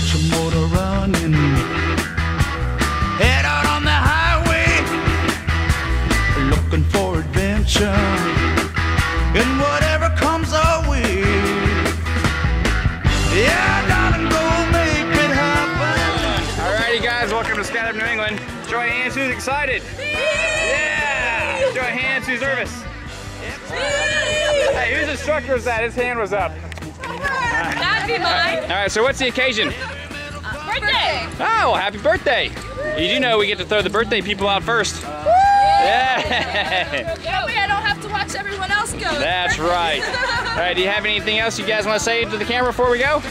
your motor running. Head out on the highway, looking for adventure, and whatever comes our way. Yeah, darling, go make it happen. Alrighty guys, welcome to Skydive New England. Show of hands who's excited. Yeah! Show of hands who's nervous. Hey, whose instructor was that? His hand was up. That'd be mine. Alright, so what's the occasion? Birthday. Oh, happy birthday. You do know we get to throw the birthday people out first. Yeah! That way I don't have to watch everyone else go. That's right. Alright, do you have anything else you guys want to say to the camera before we go?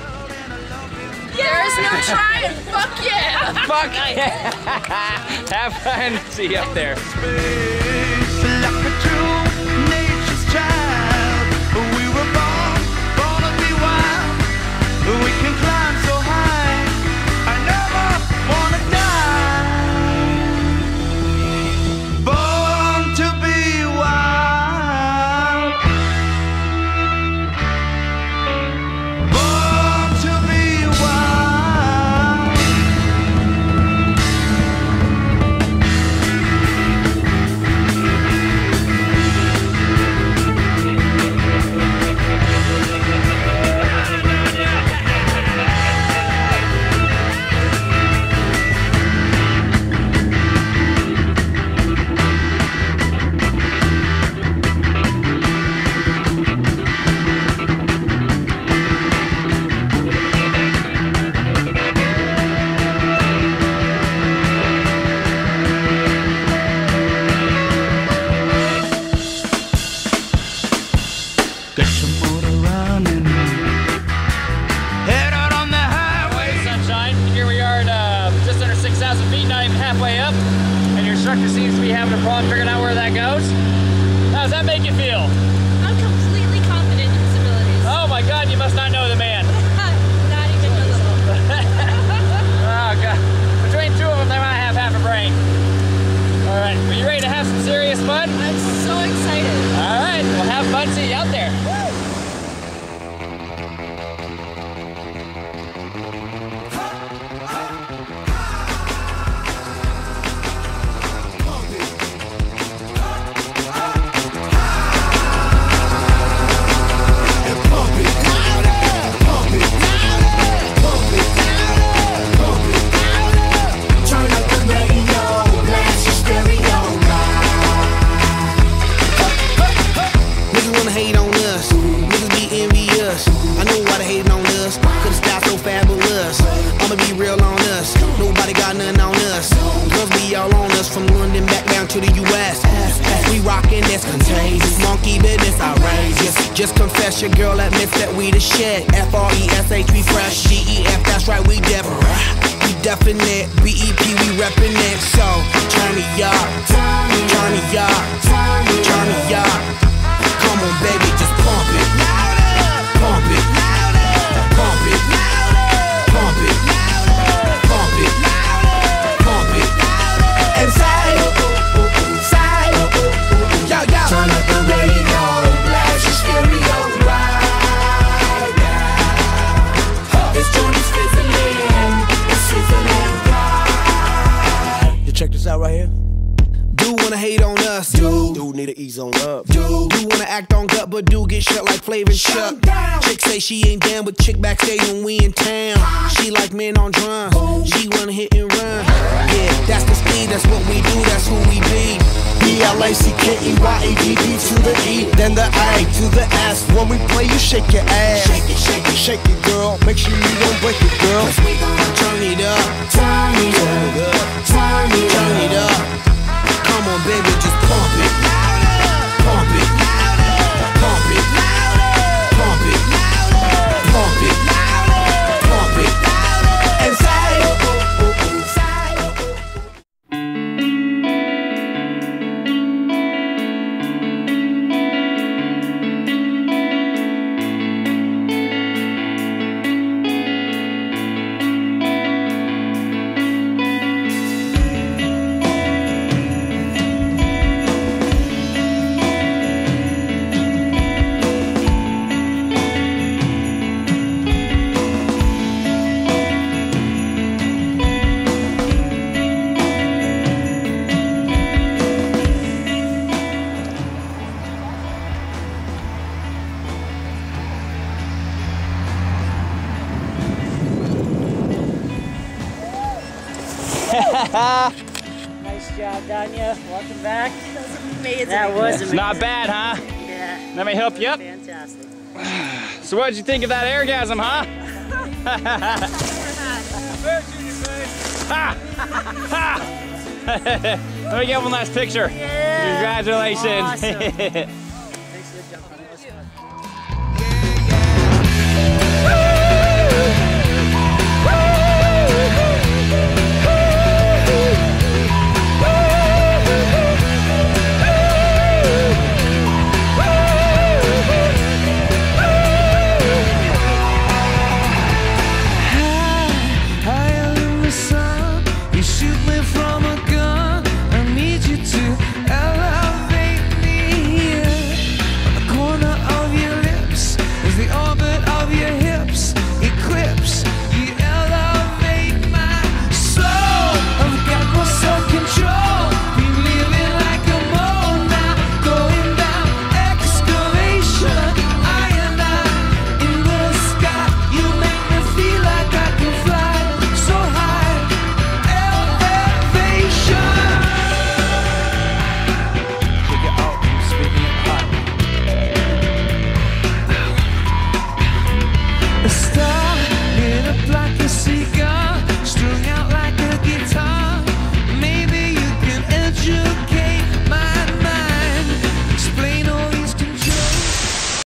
There is no trying. Fuck yeah. Fuck yeah! Have fun. See you up there. Space, like a true nature's child. We were born to be wild. We can climb so high. I never wanna die. Born to be wild. Born to be wild. Get your motor running. Head out on the highway. Sunshine. Here we are at just under 6,000 feet, not even halfway up. And your instructor seems to be having a problem figuring out where that goes. How does that make you feel? I'm completely confident in his abilities. Oh my God, you must not know the man. Not even a little. Oh God. Between two of them, they might have half a brain. All right, are you ready to have some serious fun? I'm so excited. All right, well have fun. See you out there. Turn up the radio, blast your stereo. Niggas wanna hate on us, niggas be envious. I know why they hating on us, cause the style so fabulous. I'ma be real on us, nobody got nothing on us. Girls be all on us, from London back down to the US. We rockin', that's contagious, monkey business outrageous. Just confess your girl admits that we the shit. F-R-E-S-H, we fresh, G-E-F, that's right, we different. We definite, B-E-P, we reppin' it. So, turn me up, turn me up, turn me up. Come on, baby, just pump it. Pump it. Pump it. Pump it. Pump it. Pump it. And say, yo, yo. Turn up the radio, blast your stereo right now. This joint is sizzling, it's sizzling right. You check this out right here. Do wanna hate on us, dude need to ease on up. Dude wanna act on gut, but do get shut like Flavor and Chuck. Chick say she ain't down, but chick backstage when we in town. She like men on drums, she wanna hit and run. Yeah, that's the speed, that's what we do, that's who we be. B-L-A-C-K-E-Y-A-D-D to the E, then the A to the S. When we play, you shake your ass. Shake it, shake it, shake it, girl. Make sure you don't break it, girl. Cause we gon' turn it up, Turn it up, turn it turn it up. Come on, baby, just pump it. Pump it. Pump it. Pump it. Pump it. Pump it. And say, Nice job, Danya. Welcome back. That was amazing. That was It's amazing. not bad, huh? Yeah. Let me help you up. Fantastic. So what did you think of that orgasm, huh? Ha! Ha! Let me get one last picture. Yeah. Congratulations. Awesome.